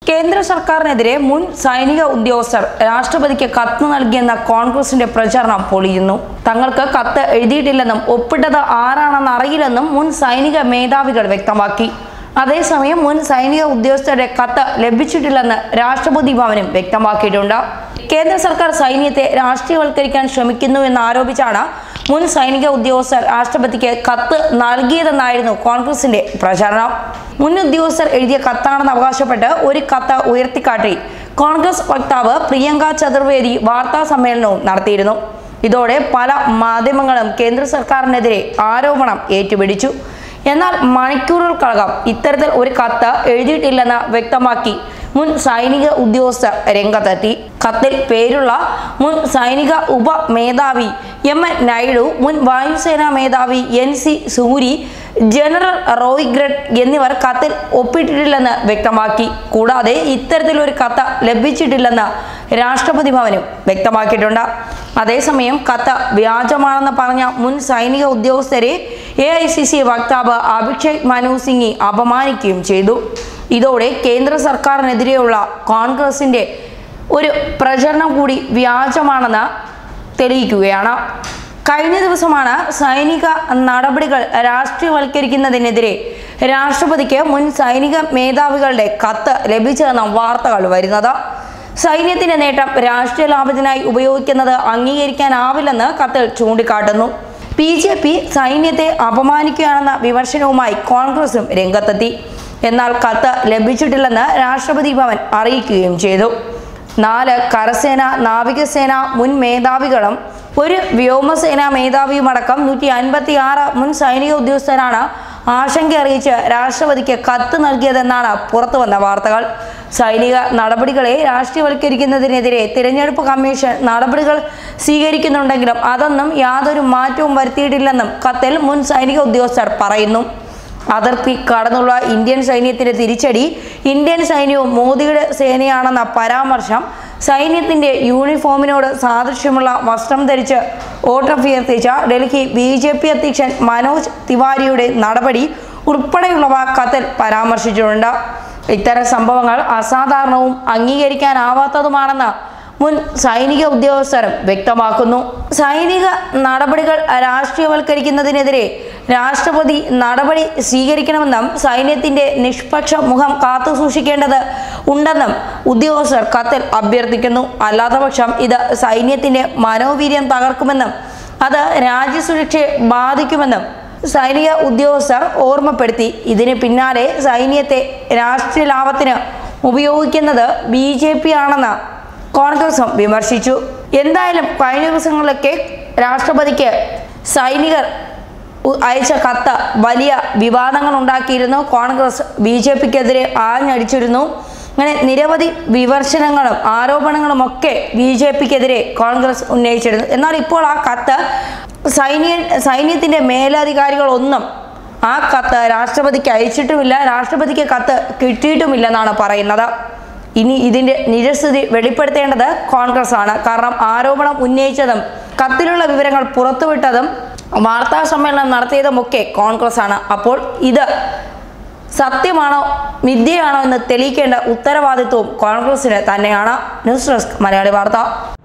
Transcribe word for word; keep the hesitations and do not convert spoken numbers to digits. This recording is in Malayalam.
കേന്ദ്ര സർക്കാരിനെതിരെ മുൻ സൈനിക ഉദ്യോഗസ്ഥർ രാഷ്ട്രപതിക്ക് കത്ത് നൽകിയെന്ന കോൺഗ്രസിന്റെ പ്രചാരണം പൊളിയുന്നു. തങ്ങൾക്ക് കത്ത് എഴുതിയിട്ടില്ലെന്നും ഒപ്പിട്ടത് ആരാണെന്ന് അറിയില്ലെന്നും മുൻ സൈനിക മേധാവികൾ വ്യക്തമാക്കി. അതേസമയം മുൻ സൈനിക ഉദ്യോഗസ്ഥരുടെ കത്ത് ലഭിച്ചിട്ടില്ലെന്ന് രാഷ്ട്രപതി ഭവനും വ്യക്തമാക്കിയിട്ടുണ്ട്. കേന്ദ്ര സർക്കാർ സൈന്യത്തെ രാഷ്ട്രീയവൽക്കരിക്കാൻ ശ്രമിക്കുന്നു എന്നാരോപിച്ചാണ് മുൻ സൈനിക ഉദ്യോഗസ്ഥർ രാഷ്ട്രപതിക്ക് കത്ത് നൽകിയതെന്നായിരുന്നു കോൺഗ്രസിന്റെ പ്രചാരണം. മുൻ ഉദ്യോഗസ്ഥർ എഴുതിയ കത്താണെന്ന് അവകാശപ്പെട്ട് ഒരു കത്ത് ഉയർത്തിക്കാട്ടി കോൺഗ്രസ് വക്താവ് പ്രിയങ്ക ചതുർവേദി വാർത്താ സമ്മേളനവും നടത്തിയിരുന്നു. ഇതോടെ പല മാധ്യമങ്ങളും കേന്ദ്ര സർക്കാരിനെതിരെ ആരോപണം ഏറ്റുപിടിച്ചു. എന്നാൽ മണിക്കൂറുകൾക്കകം ഇത്തരത്തിൽ ഒരു കത്ത് എഴുതിയിട്ടില്ലെന്ന് വ്യക്തമാക്കി മുൻ സൈനിക ഉദ്യോഗസ്ഥർ രംഗത്തെത്തി. കത്തിൽ പേരുള്ള മുൻ സൈനിക ഉപ മേധാവി എം എൻ നായിഡു, മുൻ വായുസേനാ മേധാവി എൻ സി സൂരി, ജനറൽ റോയ്ഗ്രഡ് എന്നിവർ കത്തിൽ ഒപ്പിട്ടിട്ടില്ലെന്ന് വ്യക്തമാക്കി. കൂടാതെ ഇത്തരത്തിലൊരു കത്ത് ലഭിച്ചിട്ടില്ലെന്ന് രാഷ്ട്രപതി ഭവനും വ്യക്തമാക്കിയിട്ടുണ്ട്. അതേസമയം കത്ത് വ്യാജമാണെന്ന് പറഞ്ഞ മുൻ സൈനിക ഉദ്യോഗസ്ഥരെ എ ഐ സി സി വക്താവ് അഭിഷേക് മനു സിംഗ്വി അപമാനിക്കുകയും ചെയ്തു. ഇതോടെ കേന്ദ്ര സർക്കാരിനെതിരെയുള്ള കോൺഗ്രസിന്റെ ഒരു പ്രചരണം കൂടി വ്യാജമാണെന്ന് തെളിയിക്കുകയാണ്. കഴിഞ്ഞ ദിവസമാണ് സൈനിക നടപടികൾ രാഷ്ട്രീയവൽക്കരിക്കുന്നതിനെതിരെ രാഷ്ട്രപതിക്ക് മുൻ സൈനിക മേധാവികളുടെ കത്ത് ലഭിച്ചതെന്ന വാർത്തകൾ വരുന്നത്. സൈന്യത്തിന്റെ നേട്ടം രാഷ്ട്രീയ ലാഭത്തിനായി ഉപയോഗിക്കുന്നത് അംഗീകരിക്കാനാവില്ലെന്ന് കത്തിൽ ചൂണ്ടിക്കാട്ടുന്നു. ബി ജെ പി സൈന്യത്തെ അപമാനിക്കുകയാണെന്ന വിമർശനവുമായി കോൺഗ്രസും രംഗത്തെത്തി. എന്നാൽ കത്ത് ലഭിച്ചിട്ടില്ലെന്ന് രാഷ്ട്രപതി ഭവൻ അറിയിക്കുകയും ചെയ്തു. നാല് കരസേന, നാവികസേന മുൻ മേധാവികളും ഒരു വ്യോമസേന മേധാവിയുമടക്കം നൂറ്റി അൻപത്തി ആറ് മുൻ സൈനിക ഉദ്യോഗസ്ഥരാണ് ആശങ്ക അറിയിച്ച് രാഷ്ട്രപതിക്ക് കത്ത് നൽകിയതെന്നാണ് പുറത്തുവന്ന വാർത്തകൾ. സൈനിക നടപടികളെ രാഷ്ട്രീയവൽക്കരിക്കുന്നതിനെതിരെ തിരഞ്ഞെടുപ്പ് കമ്മീഷൻ നടപടികൾ സ്വീകരിക്കുന്നുണ്ടെങ്കിലും അതൊന്നും യാതൊരു മാറ്റവും വരുത്തിയിട്ടില്ലെന്നും കത്തിൽ മുൻ സൈനിക ഉദ്യോഗസ്ഥർ പറയുന്നു. അതിർത്തി കടന്നുള്ള ഇന്ത്യൻ സൈന്യത്തിന്റെ തിരിച്ചടി, ഇന്ത്യൻ സൈന്യവും മോദിയുടെ സേനയാണെന്ന പരാമർശം, സൈന്യത്തിന്റെ യൂണിഫോമിനോട് സാദൃശ്യമുള്ള വസ്ത്രം ധരിച്ച് വോട്ടഭ്യർത്ഥിച്ച ഡൽഹി ബി ജെ പി അധ്യക്ഷൻ മനോജ് തിവാരിയുടെ നടപടി ഉൾപ്പെടെയുള്ളവ കത്തിൽ പരാമർശിച്ചിട്ടുണ്ട്. ഇത്തരം സംഭവങ്ങൾ അസാധാരണവും അംഗീകരിക്കാനാവാത്തതുമാണെന്ന് മുൻ സൈനിക ഉദ്യോഗസ്ഥരും വ്യക്തമാക്കുന്നു. സൈനിക നടപടികൾ രാഷ്ട്രീയവൽക്കരിക്കുന്നതിനെതിരെ രാഷ്ട്രപതി നടപടി സ്വീകരിക്കണമെന്നും സൈന്യത്തിന്റെ നിഷ്പക്ഷ മുഖം കാത്തുസൂക്ഷിക്കേണ്ടത് ഉണ്ടെന്നും ഉദ്യോഗസ്ഥർ കത്തിൽ അഭ്യർത്ഥിക്കുന്നു. അല്ലാത്തപക്ഷം ഇത് സൈന്യത്തിന്റെ മനോവീര്യം തകർക്കുമെന്നും അത് രാജ്യസുരക്ഷയെ ബാധിക്കുമെന്നും സൈനിക ഉദ്യോഗസ്ഥർ ഓർമ്മപ്പെടുത്തി. ഇതിന് പിന്നാലെ സൈന്യത്തെ രാഷ്ട്രീയ ലാഭത്തിന് ഉപയോഗിക്കുന്നത് ബി ജെ പി ആണെന്ന് കോൺഗ്രസും വിമർശിച്ചു. എന്തായാലും കഴിഞ്ഞ ദിവസങ്ങളിലൊക്കെ രാഷ്ട്രപതിക്ക് സൈനികർ അയച്ച കത്ത് വലിയ വിവാദങ്ങൾ ഉണ്ടാക്കിയിരുന്നു. കോൺഗ്രസ് ബി ജെ പിക്കെതിരെ ആഞ്ഞടിച്ചിരുന്നു. അങ്ങനെ നിരവധി വിമർശനങ്ങളും ആരോപണങ്ങളും ഒക്കെ ബി ജെ പിക്കെതിരെ കോൺഗ്രസ് ഉന്നയിച്ചിരുന്നു. എന്നാൽ ഇപ്പോൾ ആ കത്ത് സൈന്യ സൈന്യത്തിന്റെ മേലധികാരികളൊന്നും ആ കത്ത് രാഷ്ട്രപതിക്ക് അയച്ചിട്ടുമില്ല, രാഷ്ട്രപതിക്ക് കത്ത് കിട്ടിയിട്ടുമില്ലെന്നാണ് പറയുന്നത്. ഇനി ഇതിന്റെ നിജസ്ഥിതി വെളിപ്പെടുത്തേണ്ടത് കോൺഗ്രസ് ആണ്. കാരണം ആരോപണം ഉന്നയിച്ചതും കത്തിലുള്ള വിവരങ്ങൾ പുറത്തുവിട്ടതും വാർത്താ സമ്മേളനം നടത്തിയതുമൊക്കെ കോൺഗ്രസ് ആണ്. അപ്പോൾ ഇത് സത്യമാണോ മിഥ്യയാണോ എന്ന് തെളിയിക്കേണ്ട ഉത്തരവാദിത്വവും കോൺഗ്രസിന് തന്നെയാണ്. ന്യൂസ് ഡെസ്ക് മലയാളി വാർത്ത.